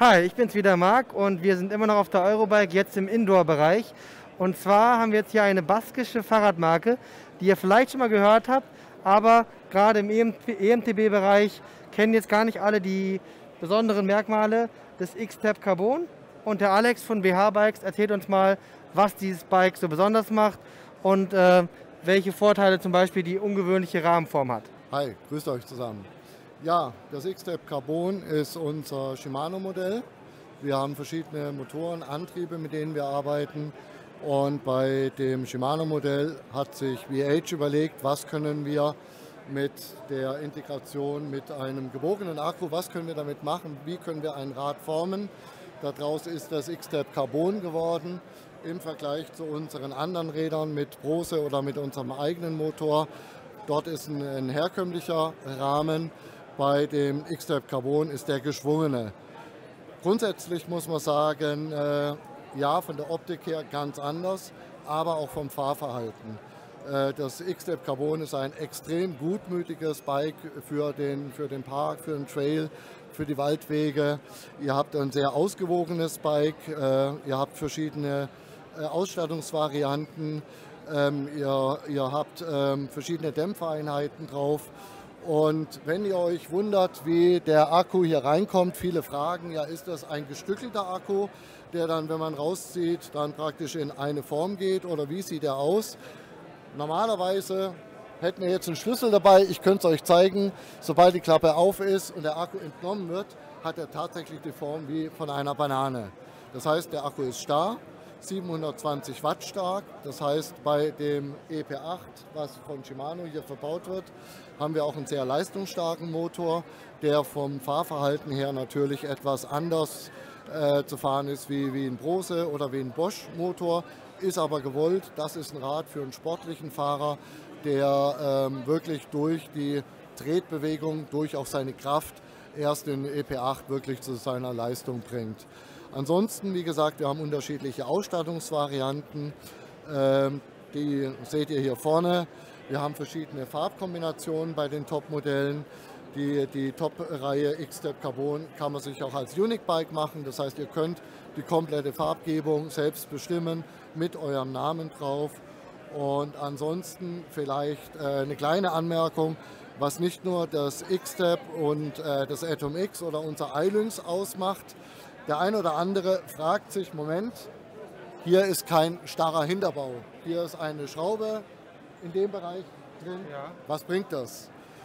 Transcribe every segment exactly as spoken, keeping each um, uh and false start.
Hi, ich bin's wieder, Marc, und wir sind immer noch auf der Eurobike, jetzt im Indoor-Bereich. Und zwar haben wir jetzt hier eine baskische Fahrradmarke, die ihr vielleicht schon mal gehört habt, aber gerade im E M T B-Bereich kennen jetzt gar nicht alle die besonderen Merkmale des X-Tab Carbon. Und der Alex von B H Bikes erzählt uns mal, was dieses Bike so besonders macht und äh, welche Vorteile zum Beispiel die ungewöhnliche Rahmenform hat. Hi, grüßt euch zusammen. Ja, das X-Tab Carbon ist unser Shimano-Modell. Wir haben verschiedene Motoren, Antriebe, mit denen wir arbeiten. Und bei dem Shimano-Modell hat sich V H überlegt, was können wir mit der Integration mit einem gebogenen Akku, was können wir damit machen, wie können wir ein Rad formen. Daraus ist das X-Tab Carbon geworden im Vergleich zu unseren anderen Rädern mit Brose oder mit unserem eigenen Motor. Dort ist ein, ein herkömmlicher Rahmen. Bei dem X-Tab Carbon ist der geschwungene. Grundsätzlich muss man sagen, äh, ja, von der Optik her ganz anders, aber auch vom Fahrverhalten. Äh, das X-Tab Carbon ist ein extrem gutmütiges Bike für den, für den Park, für den Trail, für die Waldwege. Ihr habt ein sehr ausgewogenes Bike, äh, ihr habt verschiedene äh, Ausstattungsvarianten, ähm, ihr, ihr habt ähm, verschiedene Dämpfereinheiten drauf. Und wenn ihr euch wundert, wie der Akku hier reinkommt, viele fragen, ja, ist das ein gestückelter Akku, der dann, wenn man rauszieht, dann praktisch in eine Form geht, oder wie sieht er aus? Normalerweise hätten wir jetzt einen Schlüssel dabei, ich könnte es euch zeigen, sobald die Klappe auf ist und der Akku entnommen wird, hat er tatsächlich die Form wie von einer Banane. Das heißt, der Akku ist starr, siebenhundertzwanzig Watt stark, das heißt, bei dem E P acht, was von Shimano hier verbaut wird, haben wir auch einen sehr leistungsstarken Motor, der vom Fahrverhalten her natürlich etwas anders äh, zu fahren ist wie, wie ein Brose oder wie ein Bosch Motor, ist aber gewollt. Das ist ein Rad für einen sportlichen Fahrer, der ähm, wirklich durch die Tretbewegung, durch auch seine Kraft erst den E P acht wirklich zu seiner Leistung bringt. Ansonsten, wie gesagt, wir haben unterschiedliche Ausstattungsvarianten, ähm, die seht ihr hier vorne. Wir haben verschiedene Farbkombinationen bei den Top-Modellen. Die, die Top-Reihe X-Tab Carbon kann man sich auch als Unique Bike machen. Das heißt, ihr könnt die komplette Farbgebung selbst bestimmen mit eurem Namen drauf. Und ansonsten vielleicht äh, eine kleine Anmerkung, was nicht nur das X-Tab und äh, das Atom X oder unser iLynx ausmacht. Der ein oder andere fragt sich, Moment, hier ist kein starrer Hinterbau. Hier ist eine Schraube in dem Bereich drin. Ja. Was bringt das?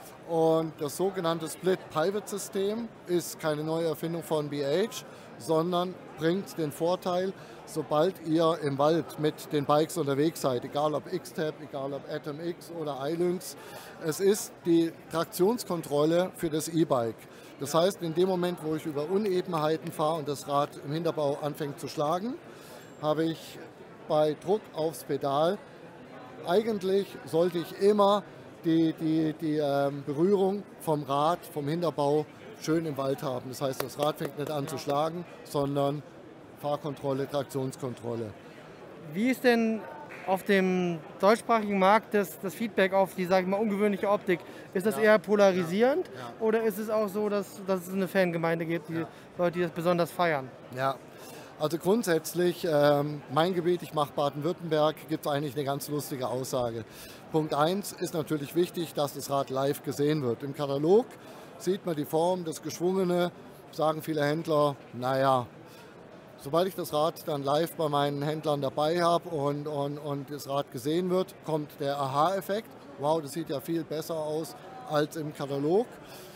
Und das sogenannte Split-Pivot-System ist keine neue Erfindung von B H, sondern bringt den Vorteil, sobald ihr im Wald mit den Bikes unterwegs seid, egal ob X-Tab, egal ob Atom X oder iLynx, es ist die Traktionskontrolle für das E-Bike. Das heißt, in dem Moment, wo ich über Unebenheiten fahre und das Rad im Hinterbau anfängt zu schlagen, habe ich bei Druck aufs Pedal, eigentlich sollte ich immer die, die, die ähm, Berührung vom Rad, vom Hinterbau schön im Wald haben. Das heißt, das Rad fängt nicht an zu schlagen, sondern Fahrkontrolle, Traktionskontrolle. Wie ist denn auf dem deutschsprachigen Markt das, das Feedback auf die, sag ich mal, ungewöhnliche Optik? Ist das ja eher polarisierend, ja, ja, oder ist es auch so, dass, dass es eine Fangemeinde gibt, die ja. Leute, die das besonders feiern? Ja, also grundsätzlich, ähm, mein Gebiet, ich mache Baden-Württemberg, gibt es eigentlich eine ganz lustige Aussage. Punkt eins ist natürlich wichtig, dass das Rad live gesehen wird. Im Katalog sieht man die Form, das Geschwungene, sagen viele Händler, naja, sobald ich das Rad dann live bei meinen Händlern dabei habe und, und, und das Rad gesehen wird, kommt der Aha-Effekt. Wow, das sieht ja viel besser aus als im Katalog.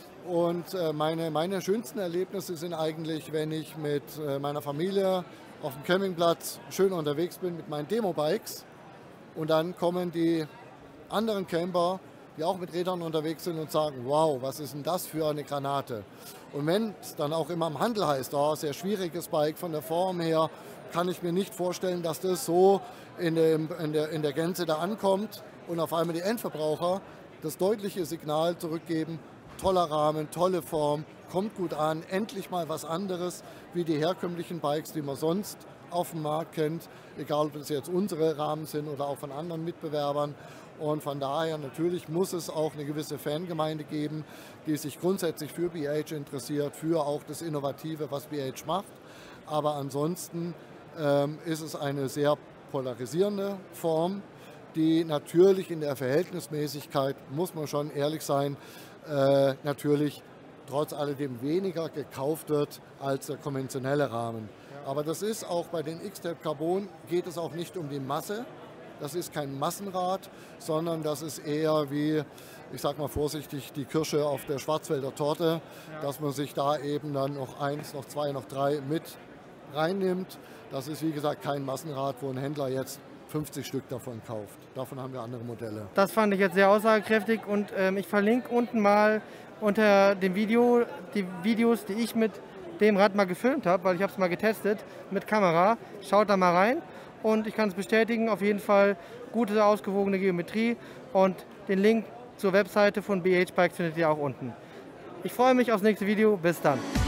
Und äh, meine, meine schönsten Erlebnisse sind eigentlich, wenn ich mit äh, meiner Familie auf dem Campingplatz schön unterwegs bin mit meinen Demo-Bikes und dann kommen die anderen Camper, die auch mit Rädern unterwegs sind und sagen, wow, was ist denn das für eine Granate? Und wenn es dann auch immer im Handel heißt, oh, sehr schwieriges Bike von der Form her, kann ich mir nicht vorstellen, dass das so in, dem, in, der, in der Gänze da ankommt und auf einmal die Endverbraucher das deutliche Signal zurückgeben, toller Rahmen, tolle Form, kommt gut an, endlich mal was anderes wie die herkömmlichen Bikes, die man sonst auf dem Markt kennt, egal ob es jetzt unsere Rahmen sind oder auch von anderen Mitbewerbern. Und von daher natürlich muss es auch eine gewisse Fangemeinde geben, die sich grundsätzlich für B H interessiert, für auch das Innovative, was B H macht. Aber ansonsten ähm, ist es eine sehr polarisierende Form, die natürlich in der Verhältnismäßigkeit, muss man schon ehrlich sein, äh, natürlich trotz alledem weniger gekauft wird als der konventionelle Rahmen. Ja. Aber das ist auch bei den X-Step Carbon, geht es auch nicht um die Masse. Das ist kein Massenrad, sondern das ist eher wie, ich sage mal vorsichtig, die Kirsche auf der Schwarzwälder Torte, ja. dass man sich da eben dann noch eins, noch zwei, noch drei mit reinnimmt. Das ist wie gesagt kein Massenrad, wo ein Händler jetzt fünfzig Stück davon kauft. Davon haben wir andere Modelle. Das fand ich jetzt sehr aussagekräftig und ähm, ich verlinke unten mal unter dem Video die Videos, die ich mit dem Rad mal gefilmt habe, weil ich habe es mal getestet mit Kamera. Schaut da mal rein. Und ich kann es bestätigen, auf jeden Fall gute, ausgewogene Geometrie und den Link zur Webseite von B H Bikes findet ihr auch unten. Ich freue mich aufs nächste Video, bis dann.